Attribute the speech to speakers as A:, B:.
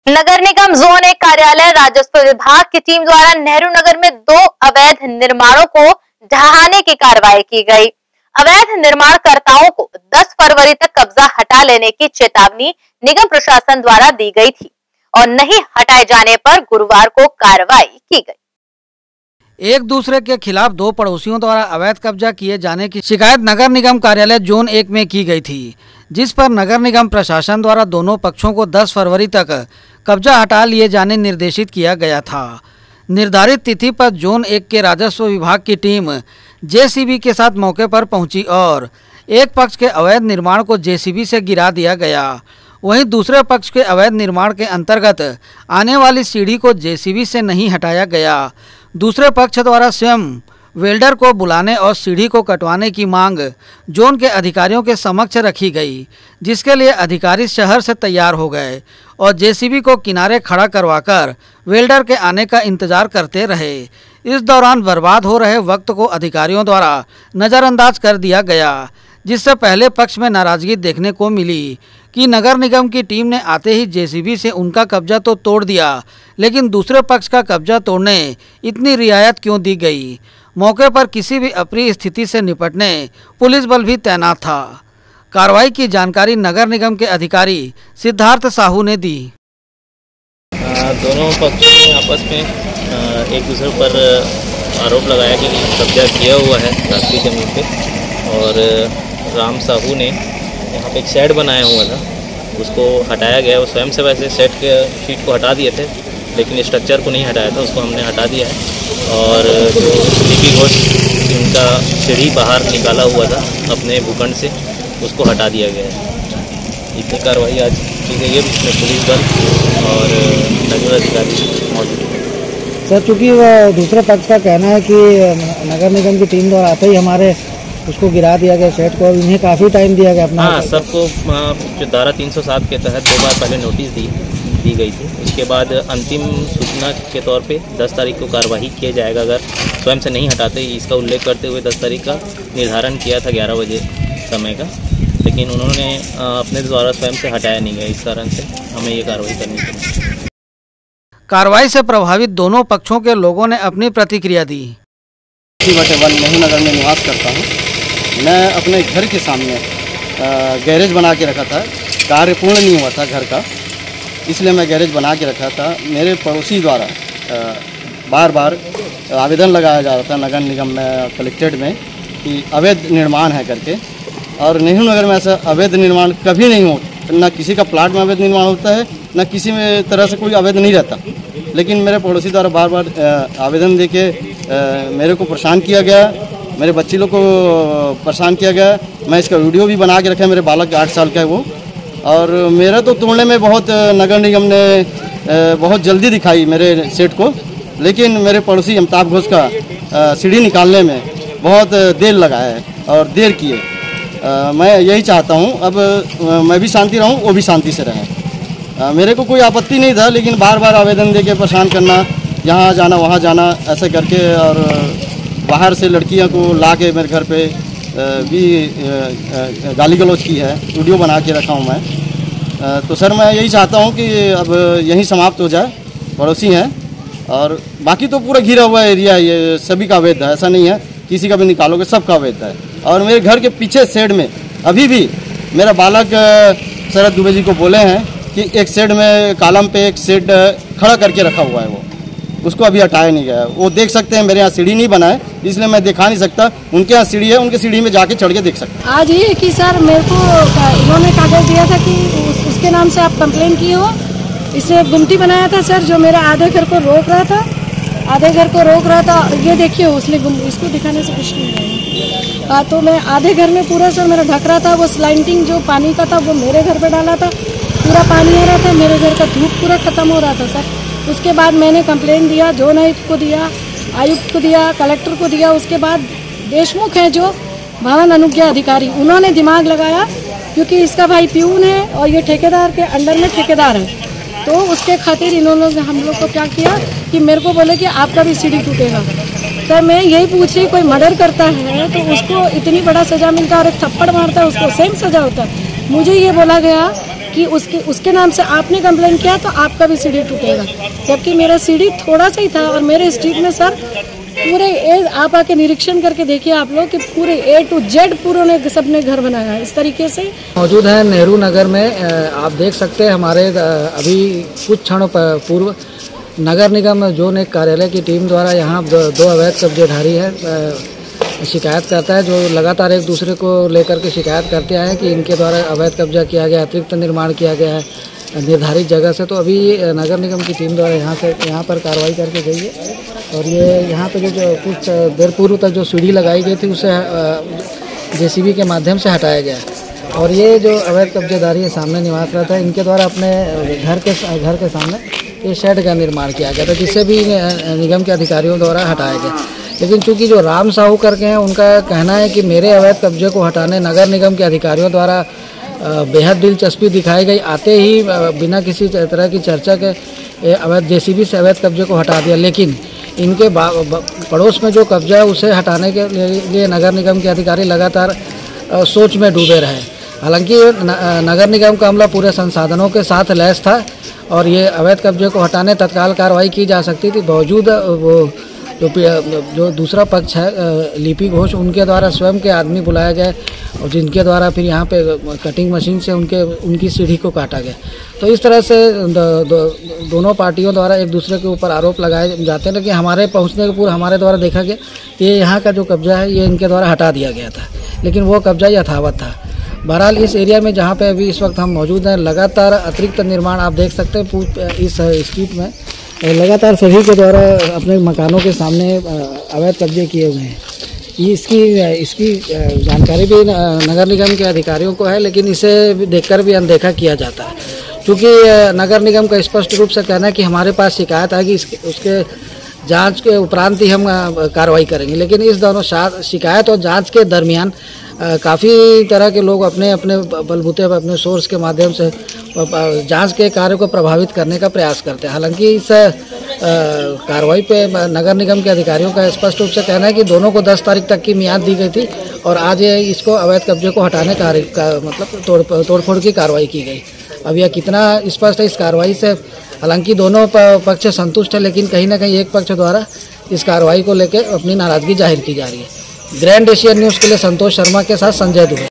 A: नगर निगम zone 1 कार्यालय राजस्व विभाग की टीम द्वारा नेहरू नगर में 2 अवैध निर्माणों को ढहाने की कार्रवाई की गई। अवैध निर्माणकर्ताओं को 10 फरवरी तक कब्जा हटा लेने की चेतावनी निगम प्रशासन द्वारा दी गई थी और नहीं हटाए जाने पर गुरुवार को कार्रवाई की गई।
B: एक दूसरे के खिलाफ 2 पड़ोसियों द्वारा अवैध कब्जा किए जाने की शिकायत नगर निगम कार्यालय जोन 1 में की गई थी, जिस पर नगर निगम प्रशासन द्वारा दोनों पक्षों को 10 फरवरी तक कब्जा हटा लिए जाने निर्देशित किया गया था। निर्धारित तिथि पर जोन 1 के राजस्व विभाग की टीम जेसीबी के साथ मौके पर पहुंची और एक पक्ष के अवैध निर्माण को जेसीबी से गिरा दिया गया। वहीं दूसरे पक्ष के अवैध निर्माण के अंतर्गत आने वाली सीढ़ी को जेसीबी से नहीं हटाया गया। दूसरे पक्ष द्वारा स्वयं वेल्डर को बुलाने और सीढ़ी को कटवाने की मांग जोन के अधिकारियों के समक्ष रखी गई, जिसके लिए अधिकारी शहर से तैयार हो गए और जेसीबी को किनारे खड़ा करवाकर वेल्डर के आने का इंतजार करते रहे। इस दौरान बर्बाद हो रहे वक्त को अधिकारियों द्वारा नज़रअंदाज कर दिया गया, जिससे पहले पक्ष में नाराजगी देखने को मिली कि नगर निगम की टीम ने आते ही जेसीबी से उनका कब्जा तो तोड़ दिया, लेकिन दूसरे पक्ष का कब्जा तोड़ने इतनी रियायत क्यों दी गई। मौके पर किसी भी अप्रिय स्थिति से निपटने पुलिस बल भी तैनात था। कार्रवाई की जानकारी नगर निगम के अधिकारी सिद्धार्थ साहू ने दी।
C: दोनों पक्षों ने आपस में एक दूसरे पर आरोप लगाया कि कब्जा किया हुआ है राष्ट्रीय जमीन पे, और राम साहू ने यहाँ पे एक शेड बनाया हुआ था, उसको हटाया गया। वो स्वयं से वैसे शेड के शीट को हटा दिए थे, लेकिन स्ट्रक्चर को नहीं हटाया था, उसको हमने हटा दिया है। और जो दीपी घोष उनका सीढ़ी बाहर निकाला हुआ था अपने भूखंड से, उसको हटा दिया गया है। इतनी कार्रवाई आज की गई है, जिसमें पुलिस बल और नगर अधिकारी मौजूद है।
B: सर, चूँकि दूसरे पक्ष का कहना है कि नगर निगम की टीम द्वारा आते ही हमारे उसको गिरा दिया गया शेड को, इन्हें काफ़ी टाइम दिया गया अपना।
C: हाँ, सबको जो धारा 307 के तहत 2 बार पहले नोटिस दी गई थी। उसके बाद अंतिम सूचना के तौर पे 10 तारीख को कार्रवाई किया जाएगा अगर स्वयं से नहीं हटाते। इसका उल्लेख करते हुए 10 तारीख का निर्धारण किया था 11 बजे समय का, लेकिन उन्होंने अपने द्वारा स्वयं से हटाया नहीं गया, इस कारण से हमें ये कार्रवाई करनी पड़ी।
B: कार्रवाई से प्रभावित दोनों पक्षों के लोगों ने अपनी प्रतिक्रिया दी।
D: 1 नेहरू नगर में निवास करता हूँ। मैं अपने घर के सामने गैरेज बना के रखा था, कार्य पूर्ण नहीं हुआ था घर का, इसलिए मैं गैरेज बना के रखा था। मेरे पड़ोसी द्वारा बार बार आवेदन लगाया जा रहा था नगर निगम में, कलेक्ट्रेट में, कि अवैध निर्माण है करके। और नेहरू नगर में ऐसा अवैध निर्माण कभी नहीं हो, ना किसी का प्लाट में अवैध निर्माण होता है, ना किसी में तरह से कोई अवैध नहीं रहता। लेकिन मेरे पड़ोसी द्वारा बार बार आवेदन देके मेरे को परेशान किया गया, मेरे बच्चे लोग को परेशान किया गया। मैं इसका वीडियो भी बना के रखा है, मेरे बालक 8 साल का है वो। और मेरा तो तोड़ने में बहुत नगर निगम ने बहुत जल्दी दिखाई मेरे सेट को, लेकिन मेरे पड़ोसी अमिताभ घोष का सीढ़ी निकालने में बहुत देर लगा है और देर किए। मैं यही चाहता हूँ अब मैं भी शांति रहूँ, वो भी शांति से रहें। मेरे को कोई आपत्ति नहीं था, लेकिन बार बार आवेदन दे के परेशान करना, यहाँ जाना वहाँ जाना ऐसे करके, और बाहर से लड़कियों को ला के मेरे घर पे भी गाली गलौज की है, वीडियो बना के रखा हूँ मैं। तो सर, मैं यही चाहता हूँ कि अब यहीं समाप्त हो जाए। पड़ोसी हैं और बाकी तो पूरा घिरा हुआ एरिया है, ये सभी का अवैध है, ऐसा नहीं है किसी का भी निकालोगे, सबका अवैध है। और मेरे घर के पीछे शेड में अभी भी मेरा बालक शरद दुबे जी को बोले हैं कि एक शेड में कॉलम पे एक शेड खड़ा करके रखा हुआ है, वो उसको अभी हटाया नहीं गया। वो देख सकते हैं, मेरे यहाँ सीढ़ी नहीं बना है, इसलिए मैं दिखा नहीं सकता। उनके यहाँ सीढ़ी है, उनके सीढ़ी में जाके चढ़ के देख सकते हैं।
E: आज ये कि सर मेरे को इन्होंने कागज़ दिया था कि उसके नाम से आप कंप्लेन किए हो, इसने गुमटी बनाया था सर, जो मेरे आधे घर को रोक रहा था, ये देखिए उसने इसको दिखाने से कुछ नहीं है। तो मैं आधे घर में पूरा सर मेरा ढक रहा था, वो स्लाइडिंग जो पानी का था वो मेरे घर पे डाला था, पूरा पानी आ रहा था, मेरे घर का धूप पूरा ख़त्म हो रहा था सर। उसके बाद मैंने कंप्लेन दिया, जोन आयुक्त को दिया, आयुक्त को दिया, कलेक्टर को दिया। उसके बाद देशमुख हैं जो भवन अनुज्ञा अधिकारी, उन्होंने दिमाग लगाया, क्योंकि इसका भाई प्यून है और ये ठेकेदार के अंडर में ठेकेदार है, तो उसके खातिर इन्होंने हम लोग को क्या किया कि मेरे को बोले कि आपका भी सीढ़ी टूटेगा। सर, मैं यही पूछ रही, कोई मर्डर करता है तो उसको इतनी बड़ा सज़ा मिलता है, और एक थप्पड़ मारता है उसको सेम सज़ा होता है। मुझे ये बोला गया कि उसके नाम से आपने कंप्लेन किया तो आपका भी सीढ़ी टूटेगा, जबकि मेरा सीढ़ी थोड़ा सा ही था। और मेरे स्ट्रीट में सर पूरे आप आके निरीक्षण करके देखिए आप लोग कि पूरे A to Z पूरों ने सबने घर बनाया है इस तरीके से।
B: मौजूद है नेहरू नगर में। आप देख सकते हैं हमारे अभी कुछ क्षणों पूर्व नगर निगम जोन एक कार्यालय की टीम द्वारा यहाँ दो अवैध कब्जेधारी है शिकायत करता है, जो लगातार एक दूसरे को लेकर के शिकायत करते आए हैं कि इनके द्वारा अवैध कब्जा किया गया, अतिरिक्त निर्माण किया गया है निर्धारित जगह से। तो अभी नगर निगम की टीम द्वारा यहाँ पर कार्रवाई करके गई है और ये यहाँ पे जो कुछ देर पूर्व तक जो सीढ़ी लगाई गई थी उसे JCB के माध्यम से हटाया गया। और ये जो अवैध कब्जेदारी सामने निवास रहा था, इनके द्वारा अपने घर के सामने ये शेड का निर्माण किया गया था, जिससे भी निगम के अधिकारियों द्वारा हटाया गया। लेकिन चूंकि जो राम साहू करके हैं, उनका कहना है कि मेरे अवैध कब्जे को हटाने नगर निगम के अधिकारियों द्वारा बेहद दिलचस्पी दिखाई गई। आते ही बिना किसी तरह की चर्चा के अवैध JCB से अवैध कब्जे को हटा दिया। लेकिन इनके पड़ोस में जो कब्जा है उसे हटाने के लिए नगर निगम के अधिकारी लगातार सोच में डूबे रहे। हालांकि नगर निगम का अमला पूरे संसाधनों के साथ लैस था और ये अवैध कब्जे को हटाने तत्काल कार्रवाई की जा सकती थी। बावजूद वो जो दूसरा पक्ष है लिपि घोष, उनके द्वारा स्वयं के आदमी बुलाए गए और जिनके द्वारा फिर यहाँ पे कटिंग मशीन से उनकी सीढ़ी को काटा गया। तो इस तरह से दोनों पार्टियों द्वारा एक दूसरे के ऊपर आरोप लगाए जाते हैं। लेकिन हमारे पहुँचने के पूर्व हमारे द्वारा देखा गया कि यहाँ का जो कब्जा है ये इनके द्वारा हटा दिया गया था, लेकिन वो कब्जा यथावत था। बहरहाल इस एरिया में जहाँ पे अभी इस वक्त हम मौजूद हैं, लगातार अतिरिक्त निर्माण आप देख सकते हैं इस स्ट्रीट में लगातार सभी के द्वारा अपने मकानों के सामने अवैध कब्जे किए हुए हैं। इसकी जानकारी भी नगर निगम के अधिकारियों को है, लेकिन इसे देखकर भी अनदेखा किया जाता है। क्योंकि नगर निगम का स्पष्ट रूप से कहना है कि हमारे पास शिकायत आएगी, उसके जांच के उपरांत ही हम कार्रवाई करेंगे। लेकिन इस दोनों शिकायत और जांच के दरमियान काफ़ी तरह के लोग अपने अपने बलबूते पर अपने सोर्स के माध्यम से जांच के कार्य को प्रभावित करने का प्रयास करते हैं। हालांकि इस कार्रवाई पे नगर निगम के अधिकारियों का स्पष्ट रूप से कहना है कि दोनों को 10 तारीख तक की मियाद दी गई थी और आज इसको अवैध कब्जे को हटाने का मतलब तोड़फोड़ की कार्रवाई की गई। अब यह कितना स्पष्ट है इस कार्रवाई से, हालांकि दोनों पक्ष संतुष्ट है, लेकिन कहीं ना कहीं एक पक्ष द्वारा इस कार्रवाई को लेकर अपनी नाराजगी जाहिर की जा रही है। ग्रैंड एशियन न्यूज़ के लिए संतोष शर्मा के साथ संजय दुबे।